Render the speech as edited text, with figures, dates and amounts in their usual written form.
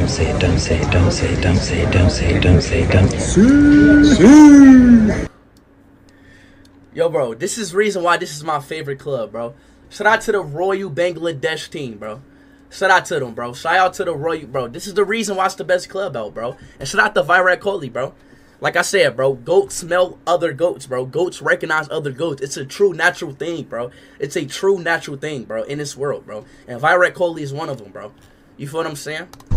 Don't say it, don't say it, don't say it, don't say it, don't say it, don't say it, don't say it. Yo, bro, this is the reason why this is my favorite club, bro. Shout out to the Royal Bangladesh team, bro. Shout out to them, bro. Shout out to the Royal, bro. This is the reason why it's the best club out, bro. And shout out to Virat Kohli, bro. Like I said, bro, goats smell other goats, bro. Goats recognize other goats. It's a true natural thing, bro. It's a true natural thing, bro, in this world, bro. And Virat Kohli is one of them, bro. You feel what I'm saying?